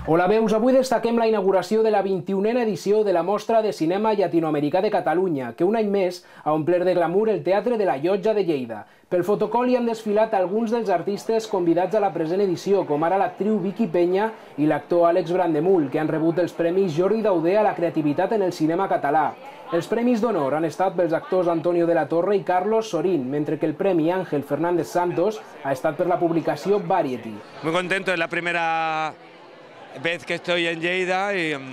Hola, veus, avui destaquem la inauguració de la 21a edició de la Mostra de Cinema Llatinoamericà de Catalunya, que un any més ha omplert de glamour el Teatre de la Llotja de Lleida. Pel fotocol hi han desfilat alguns dels artistes convidats a la present edició, com ara l'actriu Vicky Peña i l'actor Àlex Brandemul, que han rebut els premis Jordi Dauder a la creativitat en el cinema català. Els premis d'honor han estat pels actors Antonio de la Torre i Carlos Sorín, mentre que el premi Ángel Fernández Santos ha estat per la publicació Variety. Muy contento, es la primera vez que estoy en Lleida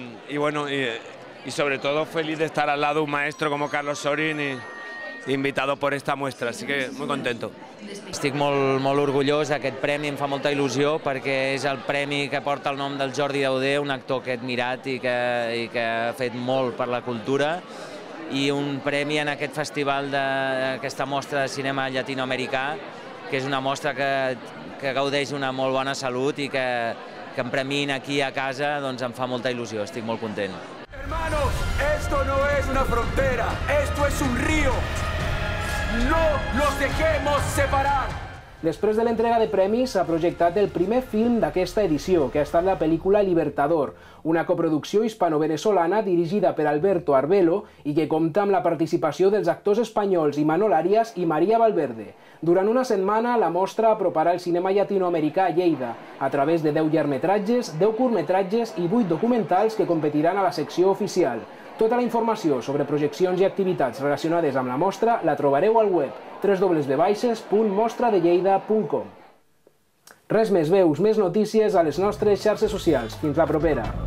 y sobre todo feliz de estar al lado de un maestro como Carlos Sorín y invitado por esta muestra, así que muy contento. Estic molt orgullós, aquest premi em fa molta il·lusió perquè és el premi que porta el nom del Jordi Dauder, un actor que he admirat i que ha fet molt per la cultura, i un premi en aquest festival d'aquesta mostra de cinema llatinoamericà, que és una mostra que gaudeix una molt bona salut i que em premin aquí a casa, doncs em fa molta il·lusió, estic molt content. Hermanos, esto no es una frontera, esto es un río. No nos dejemos separar. Després de l'entrega de premis s'ha projectat el primer film d'aquesta edició, que ha estat la pel·lícula Libertador, una coproducció hispano-venezolana dirigida per Alberto Arbelo i que compta amb la participació dels actors espanyols Imanol Arias i María Valverde. Durant una setmana, la mostra aproparà el cinema llatinoamericà a Lleida, a través de 10 llargmetratges, 10 curtmetratges i 8 documentals que competiran a la secció oficial. Tota la informació sobre projeccions i activitats relacionades amb la mostra la trobareu al web www.mostradellleida.com. Res més, veus, més notícies a les nostres xarxes socials. Fins la propera!